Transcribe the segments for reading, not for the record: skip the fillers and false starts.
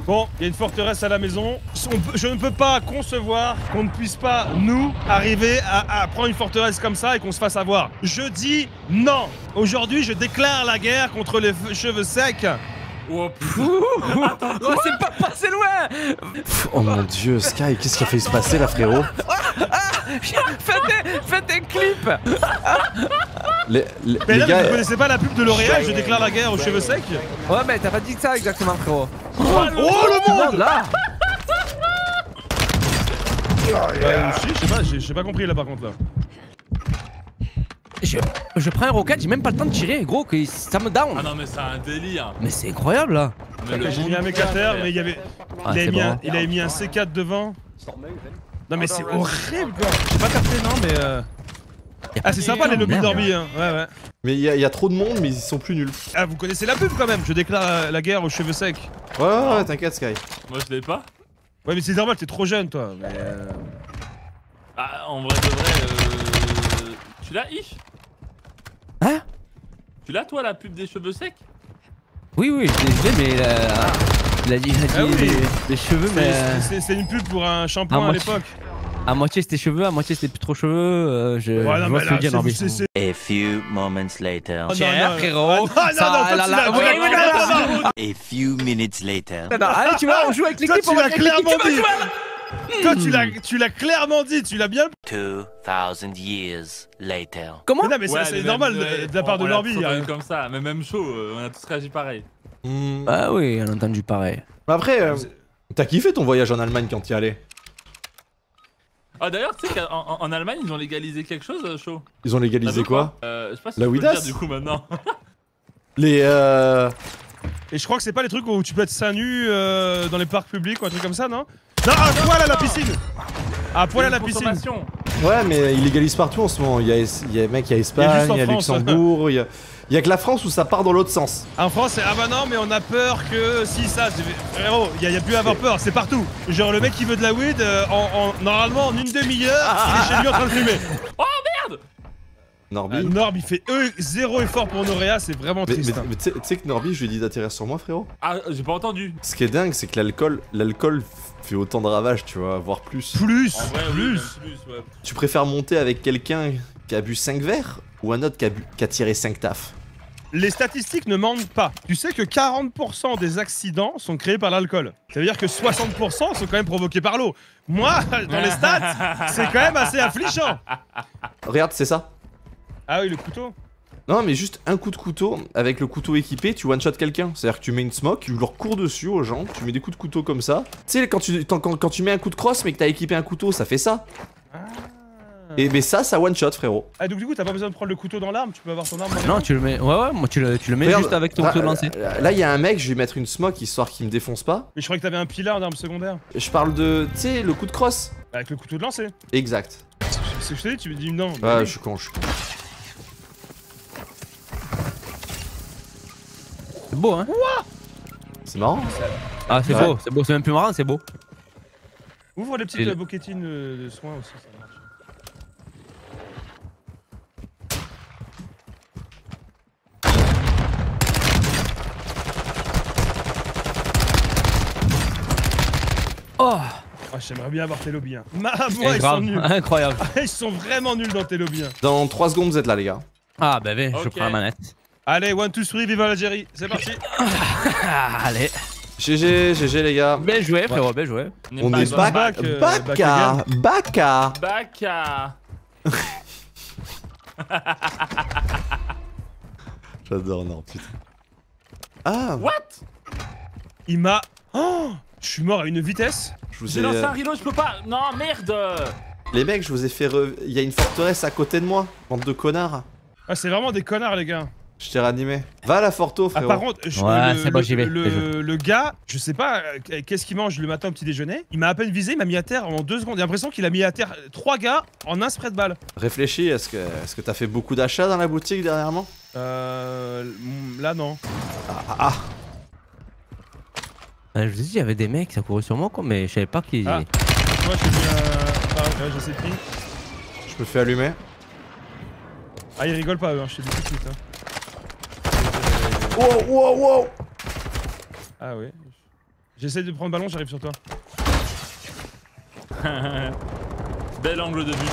Bon, il y a une forteresse à la maison. Je ne peux pas concevoir qu'on ne puisse pas, nous, arriver à prendre une forteresse comme ça et qu'on se fasse avoir. Je dis non. Aujourd'hui, je déclare la guerre contre les cheveux secs. Oh, Oh, c'est pas passé loin. Oh mon dieu, Sky, qu'est-ce qui a fait se passer là, frérot? Faites un clip. Les Mais là, gars, vous connaissez pas la pub de L'Oréal, je déclare la guerre aux cheveux secs? Ouais, mais t'as pas dit ça exactement, frérot. Oh le monde Là. J'ai pas compris là par contre là. Je prends un rocket, j'ai même pas le temps de tirer, gros, que ça me down. Ah non, mais c'est un délire. Mais c'est incroyable là. J'ai mis un mec à terre, mais il y avait. Ah, il avait mis un C4 devant. Non mais c'est horrible quoi. J'ai pas capté non mais Ah c'est sympa les lobbies d'Orbi hein. Ouais. mais il y a trop de monde, mais ils sont plus nuls. Ah vous connaissez la pub quand même. Je déclare la guerre aux cheveux secs. Ouais, t'inquiète, Sky. Moi je l'ai pas. Ouais mais c'est normal, t'es trop jeune toi. Mais Ah, en vrai de vrai, tu l'as, Ish? Hein? Tu l'as toi la pub des cheveux secs? Oui, je l'ai, mais il a dit les cheveux, mais. C'est une pub pour un shampoing à l'époque. À moitié c'était cheveux, à moitié c'était plus trop cheveux. Je vois ce que dire, Norby. A few moments later. Tiens, frérot. A few minutes later. Allez, tu vois, on joue avec l'équipe. Tu l'as clairement dit. Toi tu l'as clairement dit, tu l'as bien. 2000 years later. Comment? Mais non mais c'est normal de la part de Norby. Comme ça, mais même chaud, on a tous réagi pareil. Ah oui, on a entendu pareil. Après, t'as kiffé ton voyage en Allemagne quand t'y allais? Ah d'ailleurs, tu sais qu'en Allemagne, ils ont légalisé quelque chose, chaud. Ils ont légalisé quoi? Je sais pas si La tu peux le Ouidas dire du coup maintenant. Les Et je crois que c'est pas les trucs où tu peux être seins nus dans les parcs publics ou un truc comme ça, non? Non, à poil à la piscine! À poil à la piscine! Ouais, mais ils légalisent partout en ce moment. Il y a mec, il y a Espagne, il y a Luxembourg, il y a que la France où ça part dans l'autre sens. En France, c'est ah bah non, mais on a peur que si ça. Frérot, il y a plus à avoir peur, c'est partout. Genre le mec qui veut de la weed, normalement en une demi-heure, il est chez lui en train de fumer. Oh merde! Norby. Norb, il fait zéro effort pour Noréa, c'est vraiment triste. Mais tu sais que Norby, je lui ai dit d'atterrir sur moi, frérot. Ah, j'ai pas entendu. Ce qui est dingue, c'est que l'alcool fait autant de ravages, tu vois, voire plus. Plus, En vrai, plus. Ouais. Tu préfères monter avec quelqu'un qui a bu 5 verres ou un autre qui a tiré 5 tafs? Les statistiques ne mentent pas. Tu sais que 40% des accidents sont créés par l'alcool. Ça veut dire que 60% sont quand même provoqués par l'eau. Moi, dans les stats, c'est quand même assez affligeant. Regarde, c'est ça. Ah oui, le couteau. Non, mais juste un coup de couteau, avec le couteau équipé, tu one-shot quelqu'un. C'est-à-dire que tu mets une smoke, tu leur cours dessus aux gens, tu mets des coups de couteau comme ça. Tu sais, quand tu mets un coup de crosse mais que t'as équipé un couteau, ça fait ça. Et mais ça one-shot, frérot. Ah donc du coup, t'as pas besoin de prendre le couteau dans l'arme, tu peux avoir ton arme dans Non, tu le mets. Ouais, moi tu le mets Regarde, juste avec ton couteau de lancer. Là, il y a un mec, je vais mettre une smoke histoire qu'il me défonce pas. Mais je croyais que t'avais un pilar d'arme secondaire. Je parle de, tu sais, le coup de crosse. Avec le couteau de lancer. Exact. C'est ce que je t'ai dit, tu me dis non. Ouais, je suis con, je suis con. C'est beau, hein? C'est marrant. Ah, c'est Ouais. beau, c'est même plus marrant, c'est beau. Ouvre les petites boquettines de soins aussi, ça marche. Oh! Ah, j'aimerais bien avoir tes lobbies. Hein. Moi, ils Grave, sont nuls. incroyable. Ils sont vraiment nuls dans tes lobbies. Hein. Dans 3 secondes, vous êtes là, les gars. Ah, bah, je Ok. prends la manette. Allez, 1, 2, 3, vive l'Algérie. C'est parti. Ah, allez. GG, les gars. Bien joué, frérot, bien joué. On est back, back, back Baka. Baka. J'adore, non, putain. Ah, What? Il m'a... Oh, je suis mort à une vitesse. je vous J'ai ai... lancé un reload, je peux pas. Non, merde. Les mecs, je vous ai fait Il y a une forteresse à côté de moi, bande de connards. Ah, c'est vraiment des connards, les gars. Je t'ai réanimé. Va à la Forto, Ah, frérot. par contre, Ouais, c'est bon, j'y vais. le gars, je sais pas qu'est-ce qu'il mange le matin au petit déjeuner. Il m'a à peine visé, il m'a mis à terre en 2 secondes. J'ai l'impression qu'il a mis à terre 3 gars en un spray de balle. Réfléchis, est-ce que t'as fait beaucoup d'achats dans la boutique dernièrement? Là, non. Ah. Je vous ai dit, il y avait des mecs, ça courait sur moi, quoi, mais je savais pas qu'ils. Ah. Moi, j'ai mis un... Ah, ouais, je sais plus. Je me fais allumer. Ah, ils rigolent pas, eux, hein, je te dis tout de suite. Hein. Wow. Ah, ouais. J'essaie de prendre le ballon, j'arrive sur toi. Bel angle de but.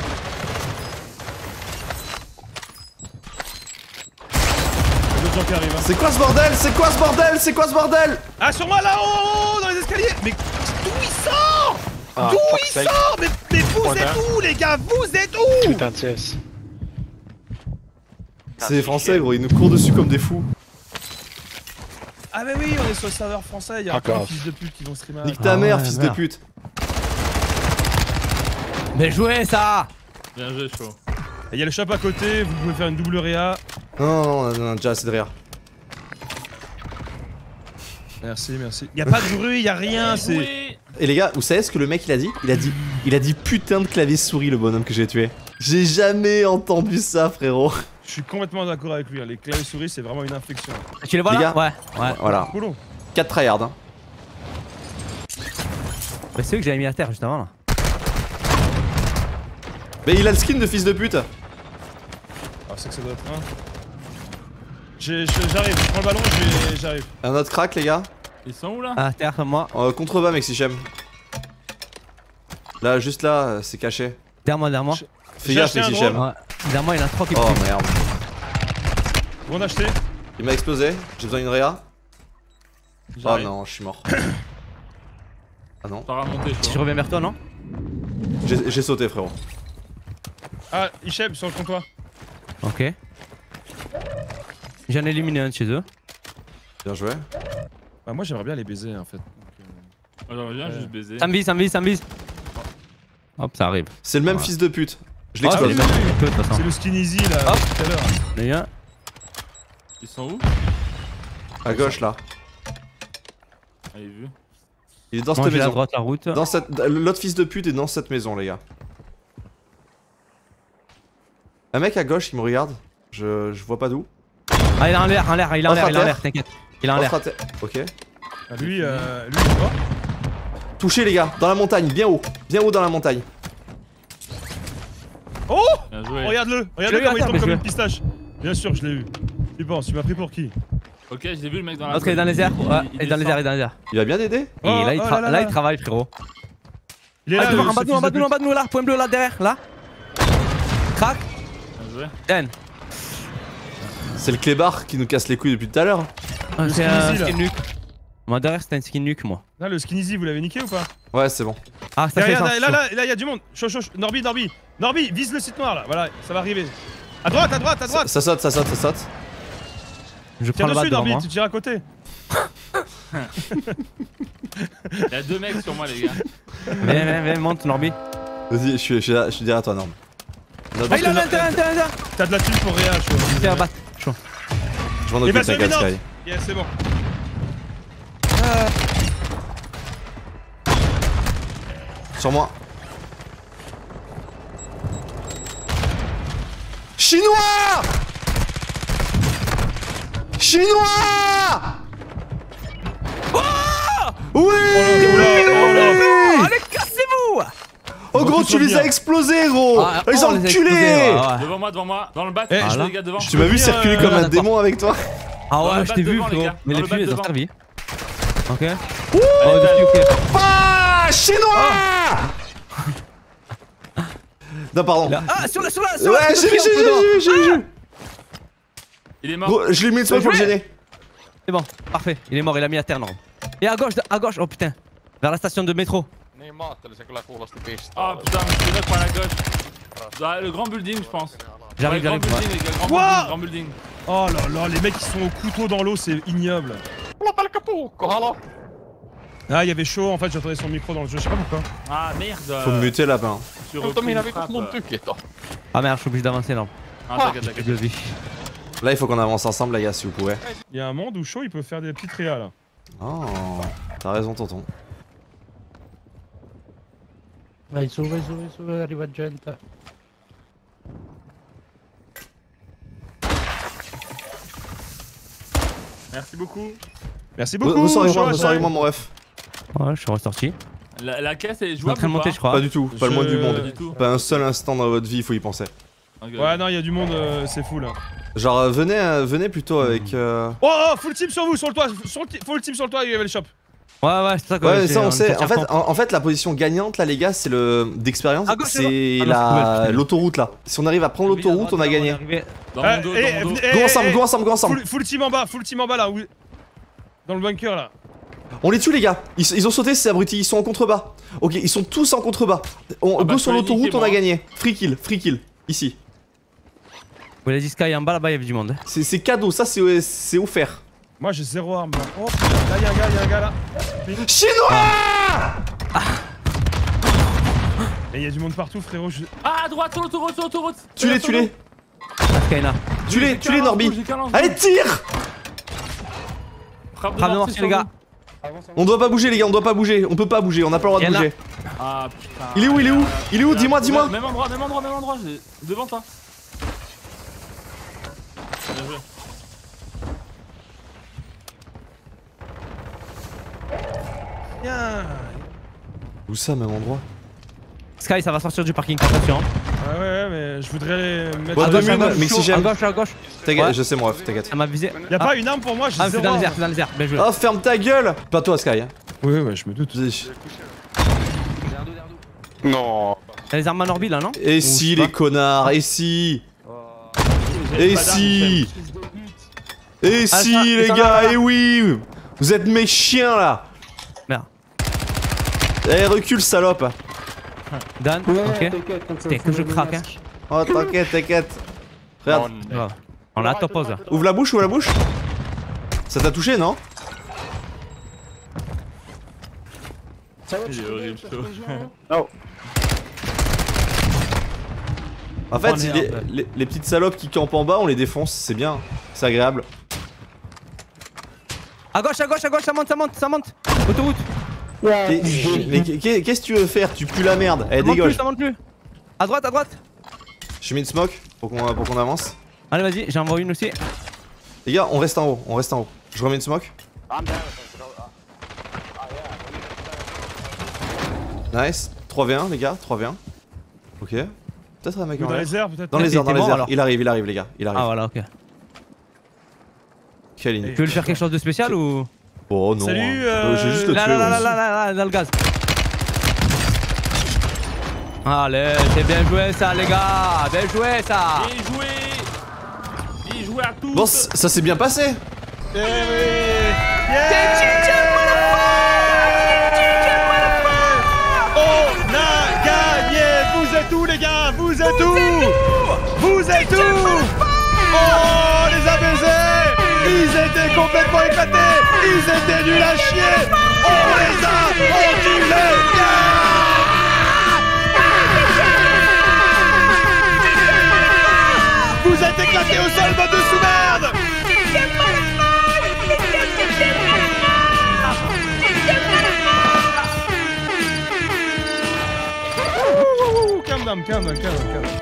Il y a d'autres gens qui arrivent. Hein. C'est quoi ce bordel? C'est quoi ce bordel? C'est quoi ce bordel? Ah, sur moi là-haut, dans les escaliers. Mais d'où il sort? Ah, D'où fuck il sake. sort? Mais vous êtes où, les gars? Vous êtes où? Putain de CS. C'est des Français, gros, ils nous courent dessus comme des fous. Ah, mais oui, on est sur le serveur français. Il y a plein de fils de pute qui vont streamer. Nique ta Ah mère, ouais, fils de merde. pute. Mais jouez ça. Bien joué, chaud. Il y a le shop à côté, vous pouvez faire une double réa. Non, on a déjà assez de rire. Merci, merci. Y a pas de bruit, y a rien, c'est. Oui. Et les gars, vous savez ce que le mec il a dit? Il a dit putain de clavier souris, le bonhomme que j'ai tué. J'ai jamais entendu ça, frérot. Je suis complètement d'accord avec lui, hein. Les claviers souris c'est vraiment une infection. Tu les vois Les là? gars. Ouais. Voilà. Cool. 4 tryhards, hein. Bah, c'est eux que j'avais mis à terre juste avant là. Mais il a le skin de fils de pute. Ah, c'est que ça doit être un. J'arrive, je prends le ballon, j'arrive. Un autre crack, les gars. Ils sont où là? À terre comme moi. Contre-bas, Mexichem. Là, juste là, c'est caché. Derrière moi. Fais J'ai gaffe, acheté un Mexichem. drone. Ouais. Derrière moi, il y en a 3 qui Oh me merde. Bon acheté. Il m'a explosé. J'ai besoin d'une réa. Oh J'arrive. non, je suis mort. Ah non. T'auras monté, Je chaud. reviens vers toi, non? J'ai sauté, frérot. Ah, Hichem sur le comptoir. Ok. J'en ai éliminé un de chez eux. Bien joué. Bah, moi j'aimerais bien les baiser en fait. J'aimerais bien juste baiser. Ça me vise. Hop, ça arrive. C'est le même Ouais. fils de pute. Je Ah, c'est l'explose. les mêmes que de toute façon. C'est le skin easy là, Hop. tout à l'heure. Il y en a un. Ils sont où? À gauche, là. Allez, vu. Il est dans Moi cette j'ai à maison. droite la route. Dans cette... L'autre fils de pute est dans cette maison, les gars. Un mec à gauche, il me regarde. Je vois pas d'où. Ah, il est en l'air, t'inquiète. Il est en l'air. Entre à terre. Ok. Ah, lui, il est mort. Touché, les gars. Dans la montagne, bien haut. Bien haut dans la montagne. Oh! Bien joué. Regarde-le, Je l'ai regarde-le eu comment à il terre, tombe mais comme je une pistache. Bien sûr, je l'ai eu. Tu penses, tu m'as pris pour qui? Ok, j'ai vu le mec dans la. L'autre il est dans les airs. Ouais, il est dans les airs, il est dans les airs. Il va bien aider. Et là, il oh là là là, il là. travaille, frérot. Il est Ah, là, devant, le- en bas ce de nous, en fils bas de nous, en pute. bas de nous, là. Point bleu, là, derrière, là. Crac. Bien joué. Den. C'est le clébard qui nous casse les couilles depuis tout à l'heure. Ah, c'est skin un easy, là. skin nuke. Moi, derrière, c'était un skin nuke, moi. Là, le skin easy, vous l'avez niqué ou pas? Ouais, c'est bon. Ah, ça fait Regarde, sens. là, il y a du monde. Chaud, Norby, vise le site noir là. Voilà, ça va arriver. À droite, à droite, à droite. Ça saute, ça saute, ça saute. Je Tire prends le bas dessus, devant Norby, moi. tu tires à côté. Il y a 2 mecs sur moi, les gars. Viens, monte, Norby. Vas-y, je suis derrière toi, Norm. Ah, il a un intérieur. T'as de la thune pour Réa, chaud. Tiens, battre. Chaud. Je m'en Et occupe, bah, t'inquiète, c'est Sky. Yes, c'est bon. Sur moi. Chinois! Chinois! Oui! Allez, cassez-vous! Oh gros, tous tu les revenir. as explosés, gros! Ah, Les on les a explosés, enculés! ouais. Devant moi. Dans le bat, Eh, je là. les gars devant. Tu m'as vu venir, circuler comme un d'accord. démon avec toi? Ah Dans le ouais, je t'ai bat vu, devant, les frérot. gars. Mais Dans les le filles, bat ils ont devant. servi. Ok. Allez, Oh, allez. ok. Ah! Chinois! Non, pardon. Là. Ah, sur la Ouais, j'ai vu. Il est mort. Gros, je lui ai mis le smoke pour le gêner. C'est bon, parfait. Il est mort, il a mis à terre, non. Et à gauche, oh putain. Vers la station de métro. Niin mä ajattelin, se kyllä kuulosti pistää. Ah putain, mais c'est notre à la gauche. Dans le grand building, je pense. J'arrive, Ouais, grand j'arrive. building, les gars, Quoi grand building. Oh là là, les mecs qui sont au couteau dans l'eau, c'est ignoble. Mulla on pelkkä puukko, halo? Ah, il y avait chaud, en fait, j'entendais son micro dans le jeu, je sais pas pourquoi. Ah merde. Faut me muter là-bas. Sur Mutta minä aucune vitus frappe. mun tykit on. Ah merde, je suis obligé d'avancer, non. Ah t'inquiète, Plus de t'inquiète. vie. Là, il faut qu'on avance ensemble, les gars, si vous pouvez. Il y a un monde où chaud, il peut faire des petites réas là. Oh, t'as raison, tonton. Vai su, arriva gente. Merci beaucoup. Merci beaucoup. Ressors-moi, chaud, ressors-moi, mon ref. Ouais, je suis ressorti. La caisse est Je suis en jouable train de ou monter, pas je crois. Pas du tout, pas le moins du Je- monde. Pas du tout. Pas un seul instant dans votre vie, il faut y penser. Ok. Ouais, non, il y a du monde, c'est fou là. Genre, venez plutôt avec. Oh, full team sur vous, sur le toit. Full team sur le toit, il y avait le shop. Ouais, c'est ça quoi. Ouais, ça on sait. En fait, la position gagnante là, les gars, c'est le d'expérience. À gauche, C'est à gauche. l'autoroute là. Si on arrive à prendre l'autoroute, on a gagné. Dans mon dos, dans mon dos. Go ensemble. Full team en bas là. Dans le bunker là. On les tue les gars. Ils ont sauté ces abrutis, ils sont en contrebas. Ok, ils sont tous en contrebas. Go sur l'autoroute, on a gagné. Free kill. Ici. Vous l'avez dit Sky en bas, là-bas il y avait du monde. C'est cadeau, ça c'est offert. Moi j'ai 0 arme là. Oh putain, là y'a un gars là. Chinois Et y'a du monde partout frérot. Ah, à droite, sur l'autoroute. Tue-les. Skyna. Tue-les Norby. Allez, tire. Frappe de Frappe de mortier les gars. On doit pas bouger les gars, on peut pas bouger, on n'a pas le droit de Y'en a. bouger. Ah putain. Il est où Dis-moi. Même endroit, devant toi. Bien joué. Tiens. Où ça, même endroit? Sky, ça va sortir du parking, attention. Ouais, mais je voudrais mettre. Ouais, À deux gauche, à minutes, gauche, mais si j'aime. à gauche. T'inquiète, Ouais. je sais moi, t'inquiète. Ça m'a visé. Y'a pas une arme pour moi, j'ai Ah, c'est 0 dans arme. les airs, bien joué. Oh, ferme ta gueule. Pas toi, Sky. Hein. Ouais, je me doute. Non. T'as les armes à Norby là, non? Et si les connards, et si les gars, et oui. Vous êtes mes chiens là. Merde. Eh, recule salope. Dan, ok. T'es que je craque, hein. Oh, t'inquiète. Regarde, Ouais. On a top pause là. ouvre la bouche. Ça t'a touché, non? Il est horrible, chaud. En fait, Oh, merde. les petites salopes qui campent en bas, on les défonce, c'est bien, c'est agréable. À gauche, ça monte. Autoroute. Mais qu'est-ce que tu veux faire? Tu pues la merde. Eh, dégage. Ça monte plus. À droite. Je mets une smoke pour qu'on avance. Allez, vas-y, j'en envoie une aussi. Les gars, on reste en haut, Je remets une smoke. Nice. 3v1, les gars, 3v1. Ok. Peut-être un mec en Dans l'air. les airs peut-être. Dans les Il airs, était mort, alors. Il arrive, les gars. Il arrive. Ah, voilà, ok. Quelle ligne. Tu veux lui faire quelque chose de spécial ou. Oh non. Salut, Je vais juste le tuer. Là, dans le gaz. Allez, c'est bien joué ça, les gars. Bien joué ça. Bien joué à tous. Bon, ça s'est bien passé. Eh oui. On a gagné. Vous êtes où les gars? Vous êtes où? Oh, on les a baisés. Ils étaient complètement éclatés. Ils étaient nuls à chier. On les a enculés. Vous êtes éclatés au sol, bande de sous-merde. Calm down.